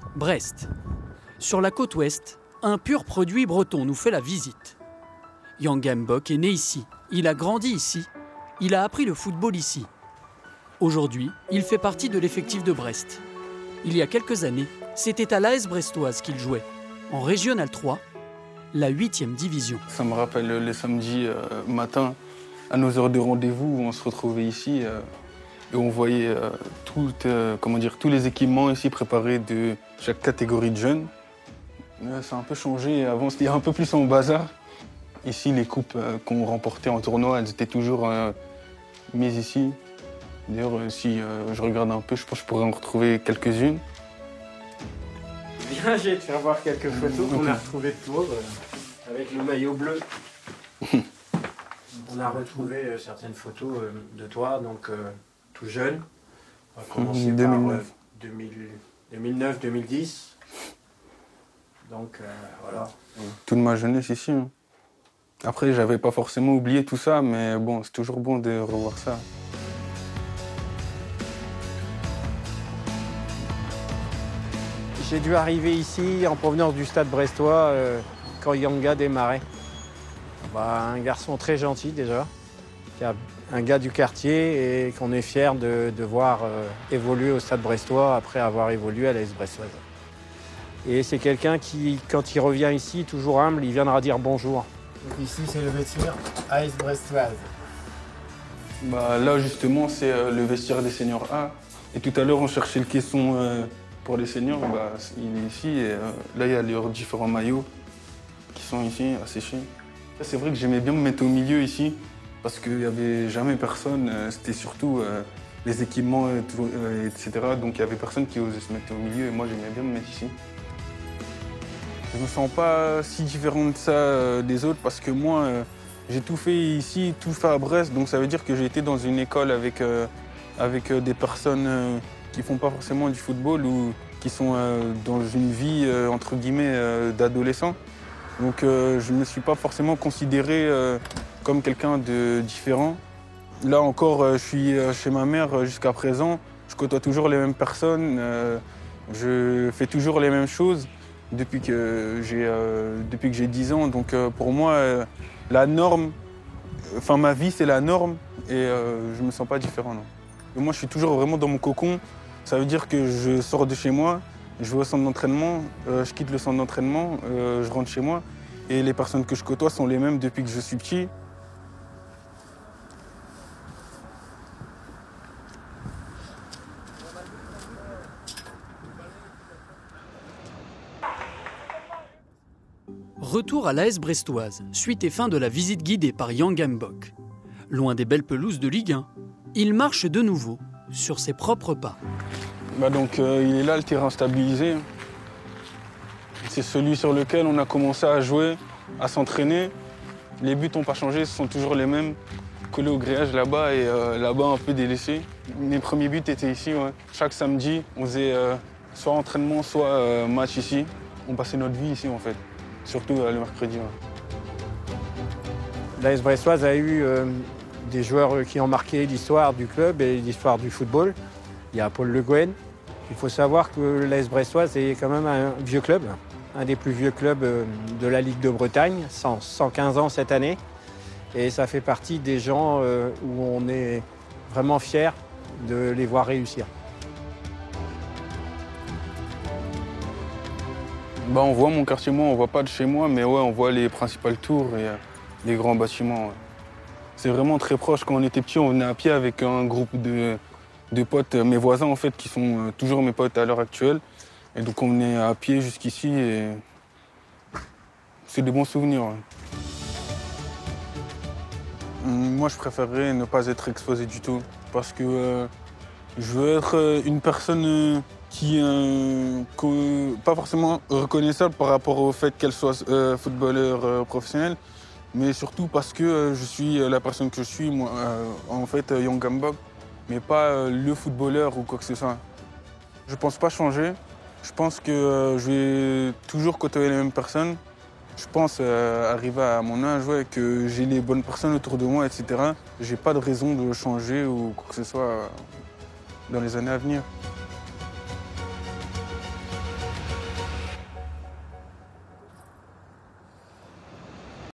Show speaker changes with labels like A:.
A: Brest. Sur la côte ouest, un pur produit breton nous fait la visite. Yang Mbok est né ici, il a grandi ici, il a appris le football ici. Aujourd'hui, il fait partie de l'effectif de Brest. Il y a quelques années, c'était à l'AS Brestoise qu'il jouait, en Régional 3, la 8e division.
B: Ça me rappelle les samedis matins, à nos heures de rendez-vous, où on se retrouvait ici et on voyait tous les équipements ici préparés de chaque catégorie de jeunes. Ça a un peu changé, avant c'était un peu plus en bazar. Ici, les coupes qu'on remportait en tournoi, elles étaient toujours mises ici. D'ailleurs, si je regarde un peu, je pense que je pourrais en retrouver quelques-unes.
C: Viens, je vais te faire voir quelques photos qu'on a retrouvées de toi avec le maillot bleu. On a retrouvé certaines photos de toi, donc tout jeune. On va commencer par 2009-2010. Donc voilà.
B: Toute ma jeunesse ici. Hein. Après, j'avais pas forcément oublié tout ça, mais bon, c'est toujours bon de revoir ça.
C: J'ai dû arriver ici en provenance du stade brestois quand Yanga démarrait. Un garçon très gentil déjà, un gars du quartier et qu'on est fiers de voir évoluer au stade brestois après avoir évolué à l'AS Brestoise. Et c'est quelqu'un qui, quand il revient ici, toujours humble, il viendra dire bonjour.
D: Donc ici, c'est le vestiaire AS Brestoise.
B: Là, justement, c'est le vestiaire des seniors A. Et tout à l'heure, on cherchait le caisson pour les seniors. Il est ici. Et là, il y a leurs différents maillots qui sont ici, à sécher. C'est vrai que j'aimais bien me mettre au milieu ici, parce qu'il n'y avait jamais personne. C'était surtout les équipements, etc. Donc, il n'y avait personne qui osait se mettre au milieu. Et moi, j'aimais bien me mettre ici. Je me sens pas si différent de ça des autres parce que moi, j'ai tout fait ici, tout fait à Brest. Donc ça veut dire que j'ai été dans une école avec des personnes qui font pas forcément du football ou qui sont dans une vie, entre guillemets, d'adolescent. Donc je ne me suis pas forcément considéré comme quelqu'un de différent. Là encore, je suis chez ma mère jusqu'à présent. Je côtoie toujours les mêmes personnes. Je fais toujours les mêmes choses. Depuis que j'ai 10 ans. Donc pour moi, la norme, ma vie c'est la norme et je me sens pas différent. Non. Et moi je suis toujours vraiment dans mon cocon. Ça veut dire que je sors de chez moi, je vais au centre d'entraînement, je quitte le centre d'entraînement, je rentre chez moi. Et les personnes que je côtoie sont les mêmes depuis que je suis petit.
A: Retour à l'AS Brestoise, suite et fin de la visite guidée par Yang Mbok. Loin des belles pelouses de Ligue 1, il marche de nouveau sur ses propres pas.
B: Il est là le terrain stabilisé. C'est celui sur lequel on a commencé à jouer, à s'entraîner. Les buts n'ont pas changé, ce sont toujours les mêmes. Collés au grillage là-bas et là-bas un peu délaissés. Mes premiers buts étaient ici. Ouais. Chaque samedi, on faisait soit entraînement, soit match ici. On passait notre vie ici en fait. Surtout le mercredi. Ouais.
C: L'AS Brestoise a eu des joueurs qui ont marqué l'histoire du club et l'histoire du football. Il y a Paul Le Guen. Il faut savoir que l'AS Brestoise est quand même un vieux club, un des plus vieux clubs de la Ligue de Bretagne, 115 ans cette année. Et ça fait partie des gens où on est vraiment fiers de les voir réussir.
B: On voit mon quartier, moi, on voit pas de chez moi, mais ouais, on voit les principales tours et les grands bâtiments. Ouais. C'est vraiment très proche. Quand on était petit, on venait à pied avec un groupe de potes, mes voisins en fait, qui sont toujours mes potes à l'heure actuelle. Et donc on venait à pied jusqu'ici et c'est de bons souvenirs. Ouais. Moi, je préférerais ne pas être exposé du tout parce que je veux être une personne qui pas forcément reconnaissable par rapport au fait qu'elle soit footballeur professionnel, mais surtout parce que je suis la personne que je suis, moi, en fait, Yang Mbok, mais pas le footballeur ou quoi que ce soit. Je pense pas changer. Je pense que je vais toujours côtoyer les mêmes personnes. Je pense arriver à mon âge, ouais, que j'ai les bonnes personnes autour de moi, etc. J'ai pas de raison de changer ou quoi que ce soit dans les années à venir.